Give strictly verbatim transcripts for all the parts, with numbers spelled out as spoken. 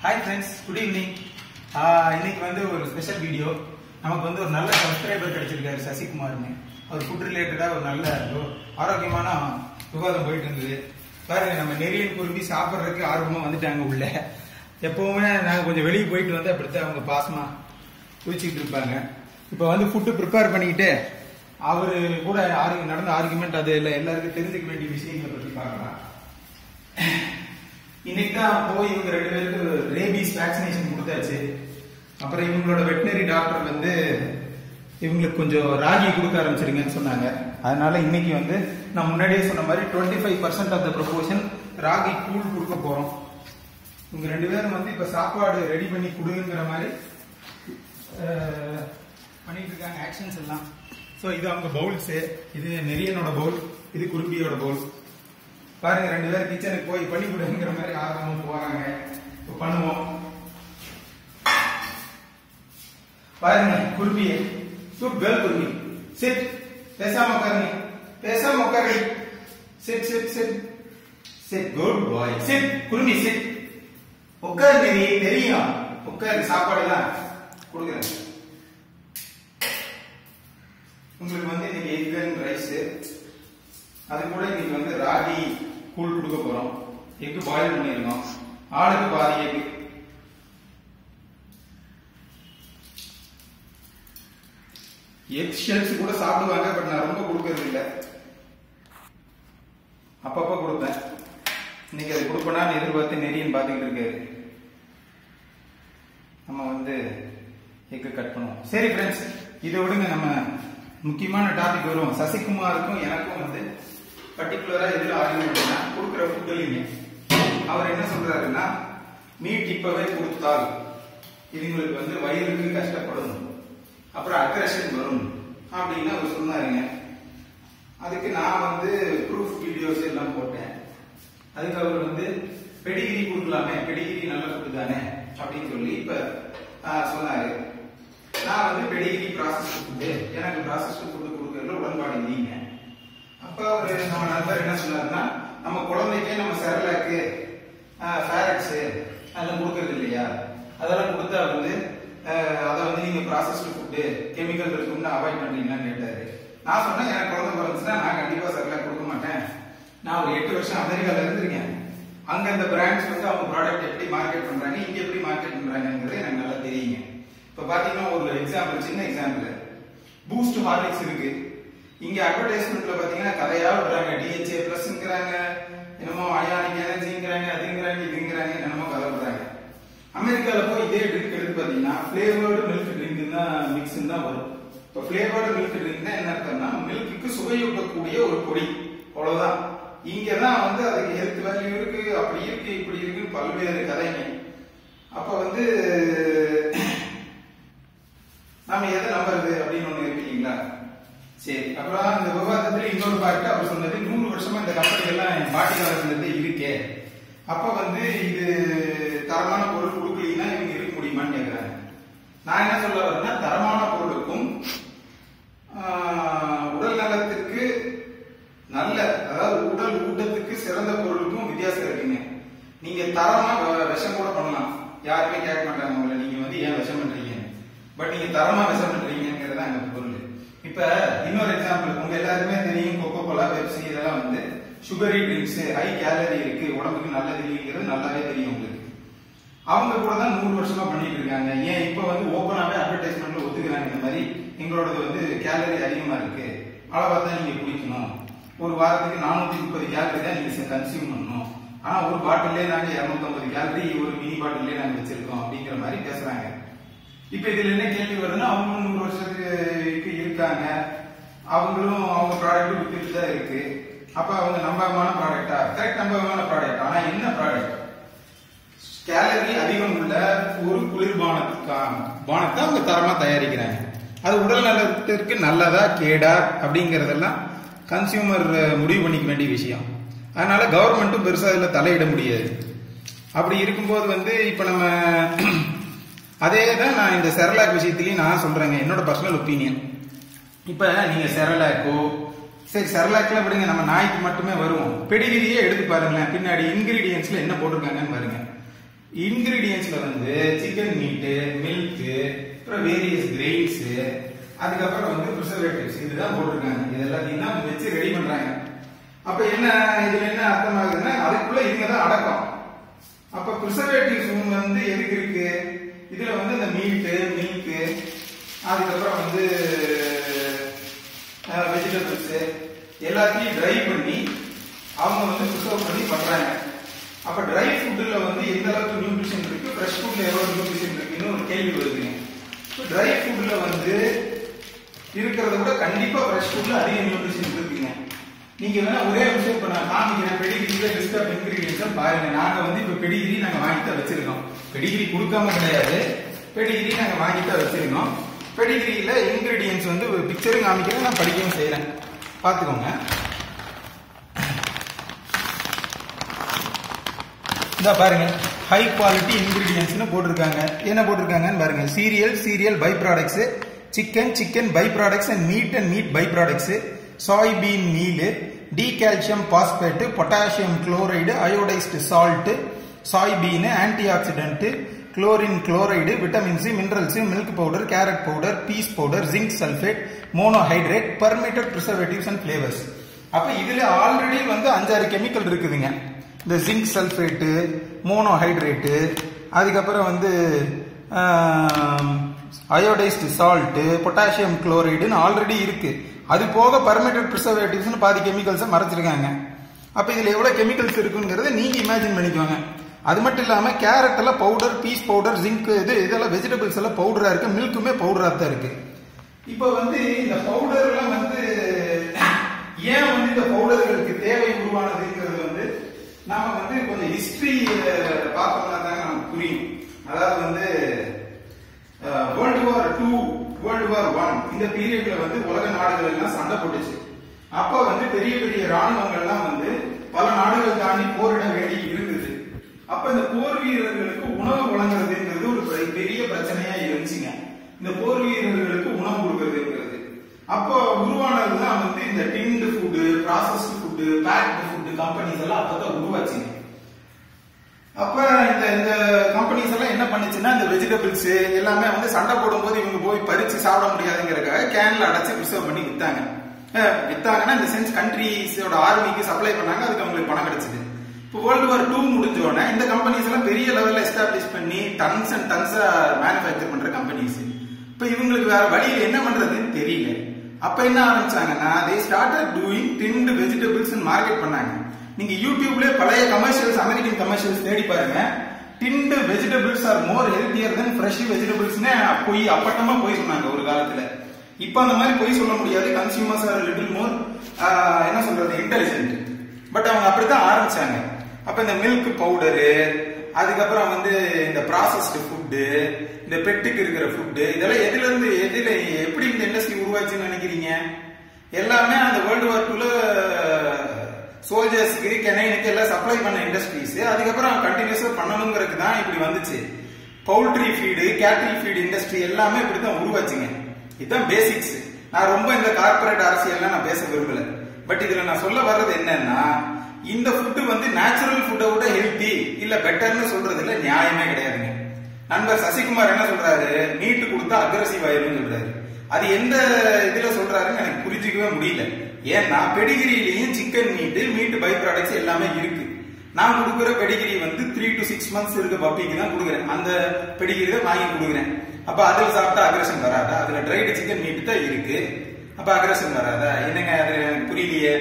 Hi friends, good evening. இன்னைக்கு வந்து ஒரு ஸ்பெஷல் வீடியோ. நமக்கு வந்து ஒரு நல்ல சப்ஸ்கிரைபர் கிடைச்சிருக்காரு சசிகுமார்னு. அவர் ஃபுட் ரிலேட்டடா ஒரு நல்ல ஆரோக்கியமான விவாதம் போயிட்டு இருந்தது. பாருங்க, நம்ம நெரியன் குரும்பி சாப்பிட்றதுக்கு ஆர்வமா வந்துட்டாங்க உள்ள. எப்பவுமே நாங்க கொஞ்சம் வெளியே போயிட்டு வந்து அப்படித்தான் அவங்க பாசமா குதிச்சுட்டு இருப்பாங்க. இப்ப வந்து ஃபுட்டு ப்ரிப்பேர் பண்ணிக்கிட்டு அவரு கூட நடந்த ஆர்குமெண்ட் அது இல்லை, எல்லாருக்கும் தெரிஞ்சுக்க வேண்டிய விஷயங்களை பற்றி பார்க்கலாம். இன்னைக்கு தான் போய் இவங்க ரெண்டு பேருக்கு ரேபீஸ் வேக்சினேஷன் கொடுத்தாச்சு. அப்புறம் இவங்களோட வெட்டினரி டாக்டர் வந்து இவங்களுக்கு கொஞ்சம் ராகி கொடுக்க ஆரம்பிச்சிருங்கன்னு சொன்னாங்க. அதனால இன்னைக்கு வந்து நான் முன்னாடியே சொன்ன மாதிரி twenty five percent of the proportion ragi கூழ் கொடுக்க போறோம். இவங்க ரெண்டு பேரும் வந்து இப்ப சாப்பாடு ரெடி பண்ணி கொடுங்கிற மாதிரி பண்ணிட்டு இருக்காங்க ஆக்ஷன்ஸ் எல்லாம். ஸோ இது அவங்க பவுல்ஸ், இது நெரியனோட பவுல், இது குரும்பியோட பவுல். பாருங்க, ரெண்டு பேரும் கிச்சனுக்கு போய் பண்ணி கொடுங்கிற மாதிரி ஆர்வம் போறாங்க. இப்போ பண்ணுவோம். பாருங்க, Kurumbi good girl Kurumbi, sit, பேசாம உட்காருங்க, பேசாம உட்காரு, sit sit sit sit, good boy, sit Kurumbi, sit, உட்காரு. நெறி தெரியும், உட்காரு. சாப்பாடு எல்லாம் கொடுக்குறேன். உங்களுக்கு வந்து இன்னைக்கு எக் அண்ட் ரைஸ், அது கூட இன்னைக்கு வந்து ராகி கூழ் கொடுக்க போறோம். எக் பாயில் பண்ணிருக்கோம். ஆளுக்கு பாதி எக். எக் ஷெல்ஸ் கூட சாப்பிடுவாங்க, பட் நான் ரொம்ப கொடுக்கறது இல்லை, அப்பப்ப கொடுப்பேன். இன்னைக்கு அது கொடுப்பேனான்னு எதிர்பார்த்து நெறியன்னு பார்த்துக்கிட்டு இருக்காரு. நம்ம வந்து எக்கு கட் பண்ணுவோம். சரி ஃப்ரெண்ட்ஸ், இதை விடுங்க, நம்ம முக்கியமான டாபிக் வருவோம். சசிகுமாருக்கும் எனக்கும் வந்து பர்டிகுலரா எதுல ஆர்குமெண்ட்னா கொடுக்குற ஃபுட் இல்லைங்க. அவர் என்ன சொல்றாருன்னா, மீட் இப்பவே கொடுத்தால் இவங்களுக்கு வந்து வயிறுக்கு கஷ்டப்படும், அப்புறம் அக்ரெஷன் வரும் அப்படின்னு அவர் சொன்னாருங்க. அதுக்கு நான் வந்து ப்ரூஃப் வீடியோஸ் எல்லாம் போட்டேன். அதுக்கு அவர் வந்து பெடிகிரி கொடுக்கலாமே, பெடிகிரி நல்ல ஃபுட் தானே அப்படின்னு சொல்லி இப்ப சொன்னாரு. நான் வந்து பெடிகிரி ப்ராசஸ் ஃபுட்டு, எனக்கு ப்ராசஸ் ஃபுட்டு கொடுக்கறதுல உடன்பாடு இல்லைங்க. அப்ப ஒரு நம்ம நண்பர் என்ன சொன்னாருன்னா, நம்ம குழந்தைக்கே நம்ம செரலாக்கு ஃபேரட்ஸ் அதெல்லாம் கொடுக்கறது இல்லையா, அதெல்லாம் கொடுத்தா வந்து அதை வந்து நீங்க ப்ராசஸ்டு ஃபுட்டு கெமிக்கல் இருக்குன்னு அவாய்ட் பண்றீங்களான்னு கேட்டாரு. நான் சொன்னேன், எனக்கு குழந்தை பிறந்துச்சுன்னா நான் கண்டிப்பா செரலாக் கொடுக்க மாட்டேன். நான் ஒரு எட்டு வருஷம் அமெரிக்கால இருந்திருக்கேன். அங்க அந்த பிராண்ட்ஸ் வந்து அவங்க ப்ராடக்ட் எப்படி மார்க்கெட் பண்றாங்க, இங்க எப்படி மார்க்கெட் பண்றாங்கிறது எனக்கு நல்லா தெரியுங்க. இப்ப பாத்தீங்கன்னா ஒரு எக்ஸாம்பிள், சின்ன எக்ஸாம்பிள், பூஸ்ட் ஹார்லிக்ஸ் இருக்கு. இங்க அட்வர்டைஸ்மெண்ட்ல பாத்தீங்கன்னா கதையா விடுறாங்க, டிஹெச்ஏ பிளஸ்ங்கிறாங்க, என்னமோ அயானிக் எனர்ஜிங்கிறாங்க, அதுங்கிறாங்க, இதுங்கிறாங்க, என்னமோ கதை விடுறாங்க. அமெரிக்கால போய் இதே ட்ரிங்க் எடுத்து பாத்தீங்கன்னா பிளேவர்டு மில்க் ட்ரிங்க் தான் மிக்ஸ் தான் வரும். இப்ப பிளேவர்டு மில்க் ட்ரிங்க் என்ன அர்த்தம்னா, மில்க்கு சுவையூட்டக்கூடிய ஒரு பொடி, அவ்வளவுதான். இங்கதான் வந்து அதுக்கு ஹெல்த் வேல்யூ இருக்கு, அப்படி இருக்கு, இப்படி இருக்கு, பல்வேறு கதைங்க. அப்ப வந்து நாம எதை நம்புறது அப்படின்னு ஒண்ணு இருக்கு இல்லைங்களா? சரி, அப்புறம் இந்த விவாதத்துல இன்னொரு பார்ட்டு அவர் சொன்னது, நூறு வருஷமா இந்த கம்பெனி எல்லாம் என் பாட்டி காலத்துல இருந்து இருக்கே, அப்ப வந்து இது தரமான பொருள் கொடுக்கலீங்கன்னா இவங்க இருக்க முடியுமான்னு கேட்கிறாங்க. நான் என்ன சொல்ல வரேன்னா, தரமான பொருளுக்கும் உடல் நலத்திற்கு நல்ல, அதாவது உடல் ஊட்டத்துக்கு சிறந்த பொருளுக்கும் வித்தியாசம் இருக்குங்க. நீங்க தரமா விஷம் கூட பண்ணலாம், யாருமே கேட்க மாட்டாங்க உங்களை, நீங்க வந்து ஏன் விஷம் பண்றீங்க, பட் நீங்க தரமா விஷம் பண்றீங்கிறது அங்க பொருள். இப்ப இன்னொரு எக்ஸாம்பிள், உங்க எல்லாருமே தெரியும், கொக்கோ கோலா, பெப்சி, இதெல்லாம் வந்து சுகரி ட்ரிங்க்ஸ், ஹை கேலரி இருக்கு, உடம்புக்கு நல்லது இல்லைங்கிறது நல்லாவே தெரியும் உங்களுக்கு. அவங்க கூட தான் நூறு வருஷமா பண்ணிட்டு இருக்காங்க. ஏன் இப்ப வந்து ஓப்பனாவே அட்வர்டைஸ்மெண்ட்ல ஒத்துக்கிறாங்க, இந்த மாதிரி எங்களோடது வந்து கேலரி அதிகமா இருக்கு, அளவா தான் நீங்க குடிக்கணும், ஒரு வாரத்துக்கு நானூத்தி முப்பது கேலரி தான் நீங்க கன்சியூம் பண்ணணும், ஆனா ஒரு பாட்டிலே நாங்க இருநூத்தி ஐம்பது கேலரி ஒரு மினி பாட்டிலே நாங்க வச்சிருக்கோம் அப்படிங்கிற மாதிரி பேசுறாங்க. இப்ப இதுல என்ன கேள்வி வருதுன்னா, அவங்களும் நூறு வருஷத்துக்கு இருக்காங்க, அவங்களும் அவங்க ப்ராடக்ட் வித்துட்டு தான் இருக்கு. அப்ப அவங்க நம்பகமான ப்ராடக்டா? கரெக்ட், நம்பகமான ப்ராடக்ட். ஆனா என்ன ப்ராடக்ட்? கேலரி அதிகம் உள்ள ஒரு குளிர்பானத்துக்கான பானத்தை அவங்க தரமா தயாரிக்கிறாங்க. அது உடல் நலத்திற்கு நல்லதா கேடா அப்படிங்கறதெல்லாம் கன்சியூமர் முடிவு பண்ணிக்க வேண்டிய விஷயம். அதனால கவர்மெண்ட்டும் பெருசா இதுல தலையிட முடியாது. அப்படி இருக்கும்போது வந்து இப்ப நம்ம அதே தான் நான் இந்த செரலாக் விஷயத்திலையும் நான் சொல்றேங்க, என்னோட பர்சனல் ஒப்பீனியன். இப்ப நீங்க செரலாக்கோ, சரி செரலாக்ல விடுங்க, நம்ம நாய்க்கு மட்டுமே வருவோம். பெடிகிரியே எடுத்து பாருங்களேன், பின்னாடி இன்கிரீடியன்ஸ்ல என்ன போட்டிருக்காங்கன்னு பாருங்க. இன்கிரீடியன்ஸ்ல வந்து சிக்கன் மீட், மில்க், அப்புறம் வேரியஸ் கிரெயின்ஸ், அதுக்கப்புறம் வந்து ப்ரிசர்வேட்டிவ்ஸ் இதுதான் போட்டிருக்காங்க. இது எல்லாத்தையும் தான் வச்சு ரெடி பண்றாங்க. அப்ப என்ன இதுல என்ன அர்த்தம் ஆகுதுன்னா அதுக்குள்ள இவங்க தான் அடக்கம். அப்ப ப்ரிசர்வேட்டிவ்ஸ் வந்து எதுக்கு இருக்கு? இதுல வந்து இந்த மீட், மில்க், அதுக்கப்புறம் வந்து வெஜிடபிள்ஸ் எல்லாத்தையும் ட்ரை பண்ணி அவங்க வந்து ப்ரிசர்வ் பண்ணி பண்றாங்க. அப்ப ட்ரை ஃபுட்ல வந்து எந்த அளவுக்கு நியூட்ரிஷன் இருக்கு, ஃப்ரெஷ் ஃபுட்ல எவ்வளவு நியூட்ரிஷன் இருக்குன்னு ஒரு கேள்வி வருதுங்க. ட்ரை ஃபுட்ல வந்து இருக்கிறத விட கண்டிப்பா ஃப்ரெஷ் ஃபுட்ல அதிக நியூட்ரிஷன் இருக்குங்க. நீங்க வேணா ஒரே விஷயம் இப்ப நான் காமிக்கிறேன். பெடிகிரியில லிஸ்ட் ஆஃப் இன்கிரீடியன்ஸ் பாருங்க. நாங்க வந்து இப்ப பெடிகிரி நாங்க வாங்கிட்டு வச்சிருக்கோம். பெடிகிரி கொடுக்காம கிடையாது, பெடிகிரி நாங்க வாங்கிட்டு வச்சிருக்கோம். பெடிகிரியில இன்கிரீடியன்ஸ் வந்து பிக்சரும் காமிக்கிறேன், நான் படிக்கவும் செய்யறேன், பாத்துக்கோங்க. இந்த பாருங்க ஹை குவாலிட்டி இன்கிரீடியன்ட்ஸ்னு போட்டிருக்காங்க. என்ன போட்டிருக்காங்கன்னு பாருங்க. Cereal, cereal by products, chicken, chicken by products and meat and meat by products, soybean meal, dicalcium phosphate, potassium chloride, iodised salt, soybean, antioxidant, chlorine chloride, vitamins, minerals, milk powder, carrot powder, peas powder, zinc sulphate, monohydrate, permitted preservatives and flavours. அப்ப இதுல already வந்து அஞ்சாறு chemical இருக்குதுங்க. இந்த zinc sulphate, monohydrate, அதுக்கப்புறம் வந்து iodised salt, potassium குளோரைடுன்னு already இருக்கு. அது போக பர்மிட்டட் ப்ரிசர்வேட்டிவ்ஸ்னு பாதி கெமிக்கல்ஸை மறைச்சிருக்காங்க. அப்ப இதுல எவ்வளவு கெமிக்கல்ஸ் இருக்குங்கிறத நீங்க இமேஜின் பண்ணிக்குவாங்க. அது மட்டும் இல்லாம கேரட் எல்லாம் பவுடர், பீஸ் பவுடர், ஜிங்க், இது இதெல்லாம் வெஜிடபிள்ஸ் எல்லாம் பவுடரா இருக்கு, மில்க்குமே பவுடரா தான் இருக்கு. இப்ப வந்து இந்த பவுடர் எல்லாம் வந்து ஏன் வந்து இந்த பவுடர்களுக்கு தேவை உருவானதுங்கிறது வந்து நாம வந்து கொஞ்சம் ஹிஸ்டரி பார்த்தோம்னா தாங்க நமக்கு புரியும். அதாவது வந்து world war two, world war one இந்த பீரியட்ல வந்து உலக நாடுகள் எல்லாம் சண்டை போட்டுச்சு. அப்ப வந்து பெரிய பெரிய ராணுவங்கள்லாம் வந்து பல நாடுகள் தாண்டி போரிட வேண்டி இருந்தது. அப்ப இந்த போர் வீரர்களுக்கு உணவு வழங்குறதுங்கிறது ஒரு பெரிய பிரச்சனையா இருந்துச்சுங்க. இந்த போர் வீரர்களுக்கு உணவு கொடுக்கறதுங்கிறது அப்போ உருவானதுதான் வந்து இந்த tinned food, processed food, packed food companies எல்லாம் அப்பதான் உருவாச்சுங்க. அப்ப இந்த இந்த கம்பெனிஸ் எல்லாம் என்ன பண்ணுச்சுன்னா இந்த வெஜிடபிள்ஸ் எல்லாமே வந்து சண்டை போடும்போது இவங்க போய் பறிச்சு சாப்பிட முடியாதுங்கிறதுக்காக கேன்ல அடைச்சு ப்ரிசர்வ் பண்ணி வித்தாங்க. வித்தாங்கன்னா இந்த சென்ஸ் கண்ட்ரிஸோட ஆர்மிக்கு சப்ளை பண்ணாங்க, அதுக்கு அவங்களுக்கு பணம் கிடைச்சது. இப்போ வேர்ல்டு வார் டூ முடிஞ்சோடனே இந்த கம்பெனிஸ் எல்லாம் பெரிய லெவல்ல எஸ்டாப்ளிஷ் பண்ணி டன்ஸ் அண்ட் டன்ஸ் மேனுஃபேக்சர் பண்ற கம்பெனிஸ். இப்ப இவங்களுக்கு வேற வழியில் என்ன பண்றதுன்னு தெரியல. அப்ப என்ன ஆரம்பிச்சாங்கன்னா they started doing tinned vegetables and market பண்ணாங்க. நீங்க யூடியூப்ல பழைய கமர்ஷியல்ஸ், அமெரிக்கன் கமர்ஷியல்ஸ் தேடி பாருங்க. tinned vegetables are more healthier than fresh vegetables னு போய் அப்பட்டமா போய் சொன்னாங்க ஒரு காலத்துல. இப்ப அந்த மாதிரி போய் சொல்ல முடியாது. கன்சியூமர்ஸ் ஆர் லிட்டில் மோர் என்ன சொல்றது இன்டெலிஜென்ட். பட் அவங்க அப்படித்தான் ஆரம்பிச்சாங்க. அப்ப இந்த மில்க் பவுடரு, அதுக்கப்புறம் வந்து இந்த ப்ராசஸ்டு ஃபுட்டு, இந்த பெட்டுக்கு இருக்கிற ஃபுட்டு, இதெல்லாம் எதுல இருந்து எதுல எப்படி இந்த இண்டஸ்ட்ரி உருவாச்சுன்னு நினைக்கிறீங்க? எல்லாமே அந்த வேர்ல்டு வார் டூல சோல்ஜர்ஸ்க்கு, கெனைனுக்கு எல்லாம் சப்ளை பண்ண இண்டஸ்ட்ரீஸ். அதுக்கப்புறம் கண்டினியூஸா பண்ணணுங்கிறதுக்கு தான் இப்படி வந்துச்சு. Poultry feed, cattle feed industry எல்லாமே இப்படித்தான் உருவாச்சுங்க. இதுதான் பேசிக்ஸ். நான் ரொம்ப இந்த கார்பரேட் அரசியல்லாம் நான் பேச விரும்பல. பட் இதுல நான் சொல்ல வர்றது என்னன்னா, இந்த ஃபுட்டு வந்து நேச்சுரல் ஃபுட்டை விட ஹெல்த்தி இல்ல பெட்டர்னு சொல்றதுல நியாயமே கிடையாதுங்க. நண்பர் சசிகுமார் என்ன சொல்றாரு, மீட்டு கொடுத்தா அக்ரஸிவ் ஆயிரும்னு சொல்றாரு. அது எந்த இதுல சொல்றாருன்னு எனக்கு புரிஞ்சிக்கவே முடியல. ஏன்னா பெடிகிரிலையும் chicken meat, meat by products எல்லாமே இருக்கு. நான் கொடுக்குற பெடிகிரி வந்து த்ரீ டு சிக்ஸ் மந்த்ஸ் இருக்க பப்பிக்கு தான் கொடுக்குறேன். அந்த பெடிகிரி தான் வாங்கி கொடுக்குறேன். அப்ப அதுல சாப்பிட்டா அக்ரஷன் வராதா? அதுல ட்ரைடு சிக்கன் மீட் தான் இருக்கு. அப்ப அக்ரஷன் வராதா? என்னங்க அது புரியலையே.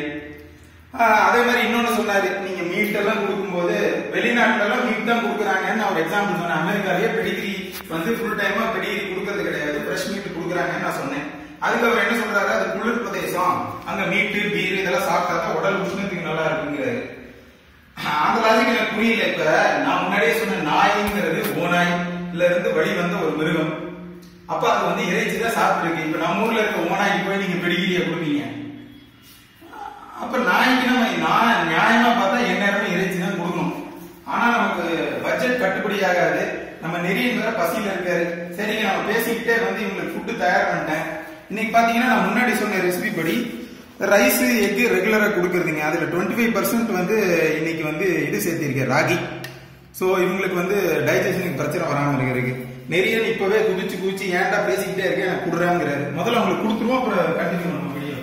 அதே மாதிரி இன்னொன்னு சொன்னாரு, நீங்க மீட் எல்லாம் கொடுக்கும்போது வெளிநாட்டுல எல்லாம் மீட் தான் கொடுக்குறாங்கன்னு அவர் எக்ஸாம்பிள் சொன்னேன். அமெரிக்காலேயே பெடிகிரி வந்து ஃபுல் டைமா பெடிகிரி கொடுக்கறது கிடையாது, ஃப்ரெஷ் மீட் கொடுக்குறாங்கன்னு நான் சொன்னேன். அதுக்கு அவர் என்ன சொல்றாரு, அது குளிர் பிரதேசம், அங்க மீட்டு பீர் இதெல்லாம் சாப்பிட்டா உடல் உஷ்ணத்துக்கு நல்லா இருக்குங்கிறாரு. அந்த லாஜிக் எனக்கு புரியல. இப்ப நான் முன்னாடியே சொன்ன நாய்ங்கிறது ஓநாய்ல இருந்து வழி வந்த ஒரு மிருகம். அப்ப அது வந்து இறைச்சி தான் சாப்பிட்டுருக்கு. இப்ப நம்ம ஊர்ல இருக்க ஓநாய்க்கு போய் நீங்க பெடிகிரியை கொடுப்பீங்க. அப்ப நாய்க்கு நம்ம நியாயமா பார்த்தா எந்நேரமே இறைச்சி தான் கொடுக்கணும். ஆனா நமக்கு பட்ஜெட் கட்டுப்படி ஆகாது. நம்ம நெறியன் வேற பசியில இருக்காரு. சரிங்க, நம்ம பேசிக்கிட்டே வந்து இவங்களுக்கு ஃபுட்டு தயார் பண்ணிட்டேன். இன்னைக்கு பாத்தீங்கன்னா நான் முன்னாடி சொன்ன ரெசிபி படி ரைஸ், எக்கு ரெகுலரா கொடுக்கறதுங்க. அதுல டுவெண்ட்டி ஃபைவ் பர்சன்ட் வந்து இன்னைக்கு வந்து இது சேர்த்திருக்கேன், ராகி. ஸோ இவங்களுக்கு வந்து டைஜஷனுக்கு பிரச்சனை வராமல் இருக்கிறதுக்கு. நெரியன் இப்பவே குதிச்சு குதிச்சு ஏன்டா பேசிக்கிட்டே இருக்கேன் எனக்கு கொடுறாங்கிறாரு. முதல்ல அவங்களுக்கு கொடுத்துருவோம், அப்புறம் கண்டினியூ பண்ணுவோம் வீடியோ.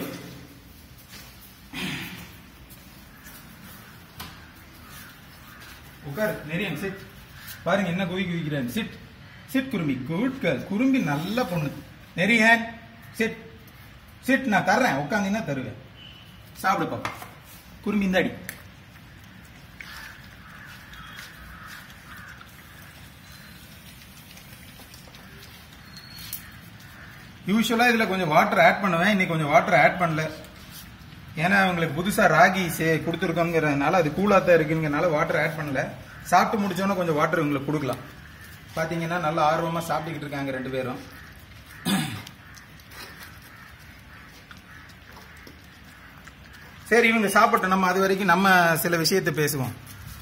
உட்கார் நெரியன், சிட். பாருங்க என்ன குவி குவிக்கிறாரு. Sit sit Kurumbi, good girl. Kurumbi நல்ல பொண்ணு. நெரியன் சிட் சிட், நான் தர்றேன், உட்காந்தீங்கன்னா தருவேன். சாப்பிடு பாப்பா. குரும்பி இந்தாடி. யூஸ்வலா இதுல கொஞ்சம் வாட்டர் ஆட் பண்ணுவேன், இன்னைக்கு கொஞ்சம் வாட்டர் ஆட் பண்ணல. ஏன்னா அவங்களுக்கு புதுசா ராகி கொடுத்துருக்கோங்கிறதுனால அது கூலா தான் இருக்குங்கிறதுனால வாட்டர் ஆட் பண்ணல. சாப்பிட்டு முடிச்சோன்னா கொஞ்சம் வாட்டர் உங்களுக்கு கொடுக்கலாம். பாத்தீங்கன்னா நல்லா ஆர்வமா சாப்பிட்டுக்கிட்டு இருக்காங்க ரெண்டு பேரும். சரி இவங்க சாப்பிட்டோம், நம்ம அது வரைக்கும் நம்ம சில விஷயத்தை பேசுவோம்.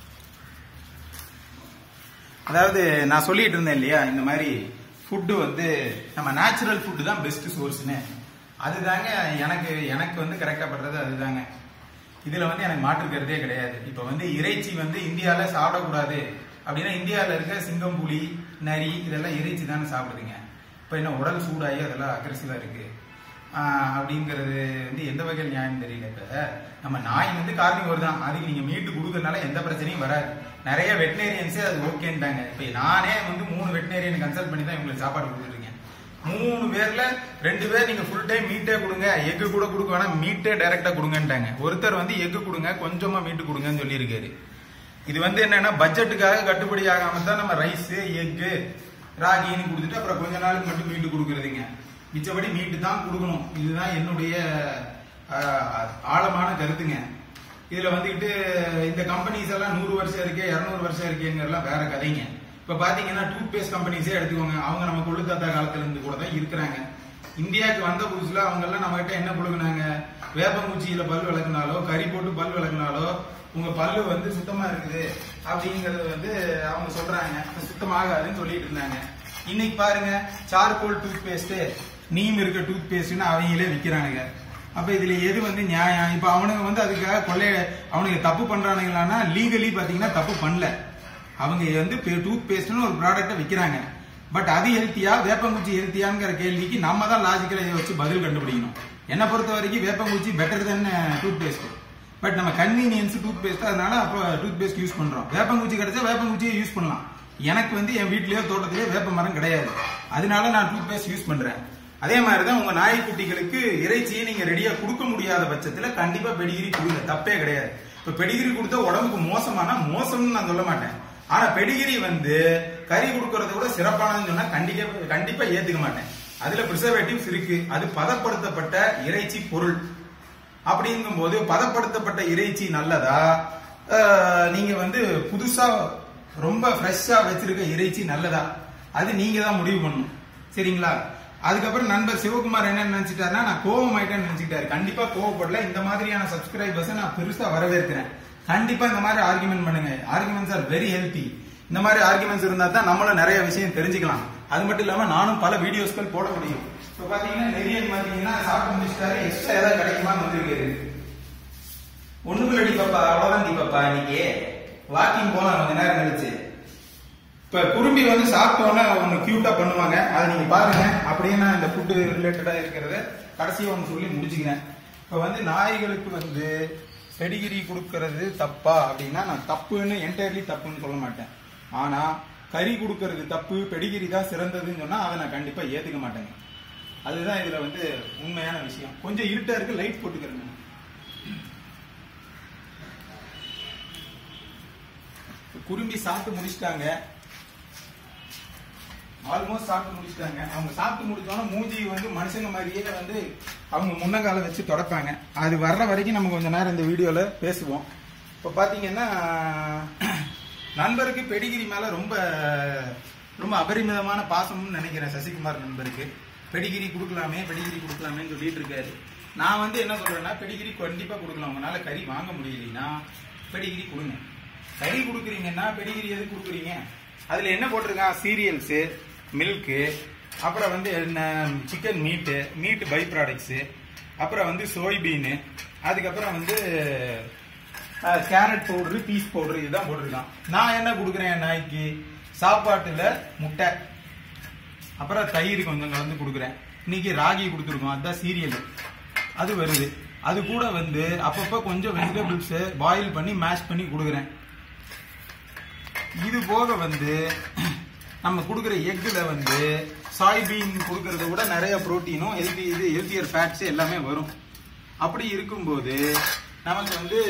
அதாவது நான் சொல்லிட்டு இருந்தேன் இல்லையா, இந்த மாதிரி ஃபுட்டு வந்து நம்ம நேச்சுரல் ஃபுட்டு தான் பெஸ்ட் சோர்ஸ்னு. அதுதாங்க எனக்கு எனக்கு வந்து கரெக்டா பண்றது அதுதாங்க. இதுல வந்து எனக்கு மாற்றுக்கிறதே கிடையாது. இப்ப வந்து இறைச்சி வந்து இந்தியால சாப்பிடக்கூடாது அப்படின்னா, இந்தியாவில் இருக்க சிங்கம், புலி, நரி இதெல்லாம் இறைச்சி தானே சாப்பிடுதுங்க. இப்ப என்ன உடல் சூடாகி அதெல்லாம் அக்ரெசிவா இருக்கு அப்படிங்கிறது வந்து எந்த வகையில் நியாயம் தெரியல. இப்ப நம்ம நாய் வந்து கார்னிவோர் தான், அதுக்கு நீங்க மீட்டு கொடுக்கறதுனால எந்த பிரச்சனையும் வராது. நிறைய வெட்டினேரியன்ஸே அது ஓகேன்ட்டாங்க. இப்ப நானே வந்து மூணு வெட்டினேரியன் கன்சல்ட் பண்ணி தான் இவங்களுக்கு சாப்பாடு கொடுத்துருக்கேன். மூணு பேர்ல ரெண்டு பேர் நீங்க ஃபுல் டைம் மீட்டே கொடுங்க, எக்கு கூட கொடுக்க வேணா, மீட்டே டைரக்டா கொடுங்கன்ட்டாங்க. ஒருத்தர் வந்து எக்கு கொடுங்க, கொஞ்சமா மீட்டு கொடுங்கன்னு சொல்லியிருக்காரு. இது வந்து என்னன்னா பட்ஜெட்டுக்காக கட்டுப்படி ஆகாம தான் நம்ம ரைஸ், எக்கு, ராகின்னு கொடுத்துட்டு அப்புறம் கொஞ்ச நாளுக்கு மட்டும் மீட்டு கொடுக்கறதுங்க. மிச்சபடி மீட்டு தான் கொடுக்கணும். இதுதான் என்னுடைய ஆழமான கருத்துங்க. இதுல வந்துட்டு இந்த கம்பெனிஸ் எல்லாம் நூறு வருஷம் இருக்கு, இருநூறு வருஷம் இருக்குங்கிறலாம் வேற கதைங்க. இப்ப பாத்தீங்கன்னா டூத் பேஸ்ட் கம்பெனிஸே எடுத்துக்கோங்க, அவங்க நம்ம கொள்ளு தாத்தா காலத்துல இருந்து கூட தான் இருக்கிறாங்க. இந்தியாவுக்கு வந்த புதுசுல அவங்க எல்லாம் நம்ம கிட்ட என்ன கொடுக்குனாங்க, வேப்பங்குச்சியில பல் விளக்குனாலோ, கறி போட்டு பல் விளக்குனாலோ உங்க பல்லு வந்து சுத்தமா இருக்குது அப்படிங்கறது வந்து அவங்க சொல்றாங்க. சுத்தமாகாதுன்னு சொல்லிட்டு இருந்தாங்க. இன்னைக்கு பாருங்க, சார்கோல் டூத் பேஸ்ட், நீம் இருக்க டூத் பேஸ்ட்னு அவங்களே விற்கிறானுங்க. அப்ப இதுல எது வந்து நியாயம்? இப்ப அவனுங்க வந்து அதுக்காக கொள்ளை அவனுக்கு தப்பு பண்றானுங்களான்னா, லீகலி பாத்தீங்கன்னா தப்பு பண்ணல. அவங்க வந்து டூத் பேஸ்ட்னு ஒரு ப்ராடக்ட விற்கிறாங்க. பட் அது ஹெல்த்தியா, வேப்பங்குச்சி ஹெல்த்தியாங்கிற கேள்விக்கு நம்ம தான் லாஜிக்கலா இதை வச்சு பதில் கண்டுபிடிக்கணும். என்ன பொறுத்த வரைக்கும் வேப்பங்குச்சி better than toothpaste. But நம்ம கன்வீனியன்ஸ் டூத் பேஸ்ட், அதனால அப்போ டூத் பேஸ்ட் யூஸ் பண்றோம். வேப்பங்குச்சி கிடைச்சா வேப்பங்குச்சியை யூஸ் பண்ணலாம். எனக்கு வந்து என் வீட்லயோ தோட்டத்திலேயோ வேப்ப மரம் கிடையாது, அதனால நான் டூத் பேஸ்ட் யூஸ் பண்றேன். அதே மாதிரிதான் உங்க நாய்க்குட்டிகளுக்கு இறைச்சியை நீங்க ரெடியா கொடுக்க முடியாத பட்சத்துல கண்டிப்பா பெடிகிரி கொடுங்க, தப்பே கிடையாது. இப்ப பெடிகிரி கொடுத்தா உடம்புக்கு மோசமானா மோசம்னு நான் சொல்ல மாட்டேன். ஆனா பெடிகிரி வந்து கறி கொடுக்கறத விட சிறப்பானதுன்னு சொன்னா கண்டிப்பா கண்டிப்பா ஏத்துக்க மாட்டேன். அதுல பிரிசர்வேட்டிவ்ஸ் இருக்கு, அது பதப்படுத்தப்பட்ட இறைச்சி பொருள். அப்படிங்கும் போது பதப்படுத்தப்பட்ட இறைச்சி நல்லதா, நீங்க வந்து புதுசா ரொம்ப ஃப்ரெஷ்ஷா வச்சிருக்க இறைச்சி நல்லதா, அது நீங்க தான் முடிவு பண்ணணும். சரிங்களா? அதுக்கப்புறம் நண்பர் சிவகுமார் என்ன நினைச்சிட்டாருன்னா, நான் கோவம் ஆயிட்டேன்னு நினைச்சிட்டாரு. கண்டிப்பா கோவப்படல. இந்த மாதிரியான சப்ஸ்கிரைபர்ஸ் நான் பெருசா வரவேற்கிறேன். கண்டிப்பா இந்த மாதிரி ஆர்குமெண்ட் பண்ணுங்க. Arguments are very healthy. இந்த மாதிரி ஆர்குமெண்ட்ஸ் இருந்தா தான் நம்மளும் நிறைய விஷயம் தெரிஞ்சுக்கலாம். அது மட்டும் இல்லாம நானும் பல வீடியோஸ்கள் போட முடியும். இப்ப பாத்தீங்கன்னா நெரியன் பாத்தீங்கன்னா சாப்பிட்டு முடிச்சிட்டாரு, எக்ஸ்ட்ரா ஏதாவது கிடைக்குமான்னு வந்திருக்காரு. ஒண்ணுக்குள்ள அடி பாப்பா, அவ்வளவுதான் டி பாப்பா. இன்னைக்கு வாக்கிங் போலாம் கொஞ்ச நேரம் கழிச்சு. இப்ப குரும்பி வந்து சாப்பிட்டோன்னா ஒண்ணு கியூட்டா பண்ணுவாங்க, அதை நீங்க பாருங்க. அப்படியே நான் இந்த ஃபுட் ரிலேட்டடா இருக்கிறத கடைசியா ஒண்ணு சொல்லி முடிச்சுக்கிறேன். இப்ப வந்து நாய்களுக்கு வந்து பெடிகிரி கொடுக்கறது தப்பா அப்படின்னா, நான் தப்புன்னு என்டையர்லி தப்புன்னு சொல்ல மாட்டேன். ஆனா கறி கொடுக்கறது தப்பு, பெடிகிரி தான் சிறந்ததுன்னு சொன்னா அதை நான் கண்டிப்பா ஏத்துக்க மாட்டேங்க. அதுதான் இதுல வந்து உண்மையான விஷயம். கொஞ்சம் இருட்டா இருக்கு, லைட் போட்டுக்கிறேங்க. குரும்பி சாப்பிட்டு முடிச்சிட்டாங்க, ஆல்மோஸ்ட் சாப்பிட்டு முடிச்சிட்டாங்க. அவங்க சாப்பிட்டு முடிச்சோன்னா மூஞ்சி வந்து மனுஷங்க மாதிரியே வந்து அவங்க முன்னங்கால வச்சு தொடப்பாங்க. அது வர்ற வரைக்கும் நம்ம கொஞ்ச நேரம் இந்த வீடியோல பேசுவோம். இப்ப பாத்தீங்கன்னா நண்பருக்கு பெடிகிரி மேல ரொம்ப ரொம்ப அபரிமிதமான பாசம்னு நினைக்கிறேன். சசிகுமார் நண்பருக்கு பெடிகிரி கொடுக்கலாமே பெடிகிரி கொடுக்கலாமேன்னு சொல்லிட்டு இருக்காரு. நான் வந்து என்ன சொல்றேன்னா, பெடிகிரி கண்டிப்பா கொடுக்கலாம். உங்களால கறி வாங்க முடியலைன்னா பெடிகிரி கொடுங்க. கறி கொடுக்குறீங்கன்னா பெடிகிரி எது கொடுக்குறீங்க? அதுல என்ன போட்டிருக்கான்? சீரியல்ஸு, மில்க்கு, அப்புறம் வந்து என்ன chicken meat, meat by products, அப்புறம் வந்து சோய்பீனு, அதுக்கப்புறம் வந்து கேரட் பவுடர், பீஸ் பவுடர் இதுதான் போட்டிருக்கான். நான் என்ன கொடுக்குறேன் நாய்க்கு? சாப்பாட்டுல முட்டை, அப்புறம் தயிர் கொஞ்சம் கலந்து கொடுக்குறேன். இன்னைக்கு ராகி கொடுத்துருக்கோம், அதுதான் சீரியல், அது வருது. அது கூட வந்து அப்பப்ப கொஞ்சம் வெஜிடபிள்ஸ் பாயில் பண்ணி மேஷ் பண்ணி கொடுக்குறேன். இது போக வந்து நம்ம கொடுக்குற எக்குல வந்து சாய்பீன் கொடுக்கறத விட நிறைய புரோட்டீனும் ஹெல்தி இது ஹெல்த்தியர் ஃபேட்ஸ் எல்லாமே வரும். அப்படி இருக்கும்போது நமக்கு வந்து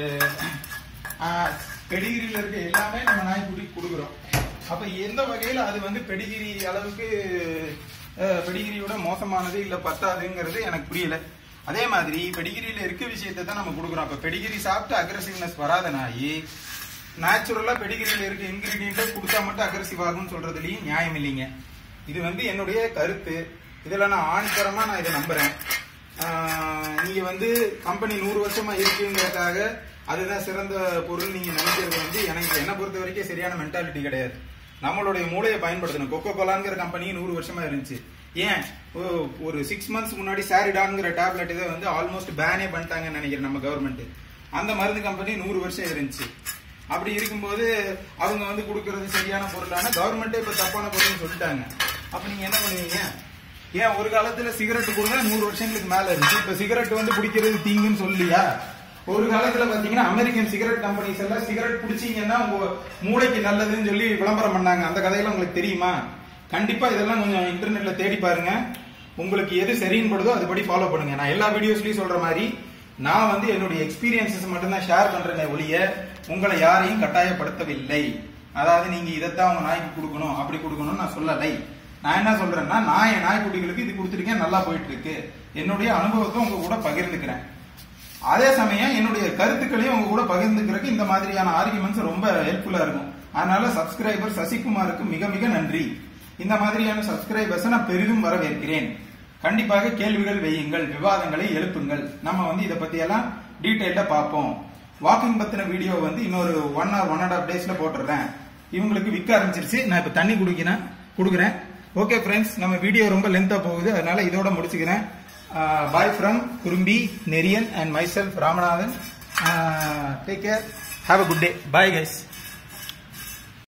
பெடிகிரியில் இருக்க எல்லாமே நம்ம நாய்க்குட்டிக்கு கொடுக்குறோம். அப்ப எந்த வகையில் அது வந்து பெடிகிரி அளவுக்கு பெடிகிரியோட மோசமானது இல்ல பத்தாதுங்கிறது எனக்கு புரியல. அதே மாதிரி பெடிகிரியில இருக்க விஷயத்தை தான் நம்ம கொடுக்குறோம். அப்ப பெடிகிரி சாப்பிட்டு அக்ரெசிவ்னஸ் வராத நாய் நேச்சுரலா பெடிகிரியில இருக்க இன்கிரீடியன்ட்டை கொடுத்தா மட்டும் அக்ரெசிவ் ஆகும்னு சொல்றதுலயும் நியாயம் இல்லைங்க. இது வந்து என்னுடைய கருத்து. இதுல நான் ஆணித்தரமா நான் இதை நம்புறேன். நீங்க வந்து கம்பெனி நூறு வருஷமா இருக்குங்கிறதுக்காக அதுதான் சிறந்த பொருள் நீங்க நினைக்கிறது வந்து எனக்கு என்ன பொறுத்த வரைக்கும் சரியான மென்டாலிட்டி கிடையாது. நம்மளுடைய மூளையை பயன்படுத்தணும். கொக்கோ கோலாங்கிற கம்பெனி நூறு வருஷமா இருந்துச்சு. ஏன் ஒரு சிக்ஸ் மந்த்ஸ் முன்னாடி சாரிடான்ங்கிற டேப்லெட் இதை வந்து ஆல்மோஸ்ட் பேனே பண்ணிட்டாங்கன்னு நினைக்கிறேன் நம்ம கவர்மெண்ட். அந்த மருந்து கம்பெனி நூறு வருஷம் இருந்துச்சு. அப்படி இருக்கும்போது அவங்க வந்து கொடுக்கறது சரியான பொருளான கவர்மெண்டே இப்ப தப்பான பொருள்னு சொல்லிட்டாங்க. அப்ப நீங்க என்ன பண்ணுவீங்க? ஏன் ஒரு காலத்துல சிகரெட் கொடுங்க நூறு வருஷங்களுக்கு மேல இருந்துச்சு. இப்ப சிகரெட் வந்து பிடிக்கிறது தீங்குன்னு சொல்லியா? ஒரு காலத்துல பாத்தீங்கன்னா அமெரிக்கன் சிகரெட் கம்பெனிஸ் எல்லாம் சிகரெட் பிடிச்சீங்கன்னா உங்க மூளைக்கு நல்லதுன்னு சொல்லி விளம்பரம் பண்ணாங்க. அந்த கதையெல்லாம் உங்களுக்கு தெரியுமா? கண்டிப்பா இதெல்லாம் கொஞ்சம் இன்டர்நெட்ல தேடி பாருங்க. உங்களுக்கு எது சரின்னு படுதோ அதுபடி ஃபாலோ பண்ணுங்க. நான் எல்லா வீடியோஸ்லயும் சொல்ற மாதிரி நான் வந்து என்னுடைய எக்ஸ்பீரியன்சஸ் மட்டும்தான் ஷேர் பண்றேன் ஒழிய உங்களை யாரையும் கட்டாயப்படுத்தவில்லை. அதாவது நீங்க இதைத்தான் உங்க நாய்க்கு கொடுக்கணும் அப்படி கொடுக்கணும்னு நான் சொல்லலை. நான் என்ன சொல்றேன்னா நான் என் நாய்க்குட்டிகளுக்கு இது கொடுத்துருக்கேன், நல்லா போயிட்டு இருக்கு. என்னுடைய அனுபவத்தை உங்க கூட பகிர்ந்துக்கிறேன். அதே சமயம் என்னுடைய கருத்துக்களையும் உங்க கூட பகிர்ந்துக்கிறதுக்கு இந்த மாதிரியான ஆர்குமெண்ட்ஸ் ரொம்ப ஹெல்ப்ஃபுல்லா இருக்கும். அதனால சப்ஸ்கிரைபர் சசிகுமாருக்கு மிக மிக நன்றி. இந்த மாதிரியான சப்ஸ்கிரைபர்ஸ் நான் பெரிதும் வரவேற்கிறேன். கண்டிப்பாக கேள்விகள் வையுங்கள், விவாதங்களை எழுப்புங்கள். நம்ம வந்து இதை பத்தி எல்லாம் டீடைல்டா பார்ப்போம். வாக்கிங் பத்தின வீடியோ வந்து இன்னொரு one or one and half டேஸ்ல போட்டுறேன். இவங்களுக்கு விற்க ஆரம்பிச்சிருச்சு. நான் இப்ப தண்ணி குடிக்கிறேன் கொடுக்குறேன். ஓகே ஃப்ரெண்ட்ஸ், நம்ம வீடியோ ரொம்ப லென்த்தா போகுது, அதனால இதோட முடிச்சுக்கிறேன். Bye from Kurumbi, Neriyan and myself Ramanathan. Take care, have a good day. Bye guys.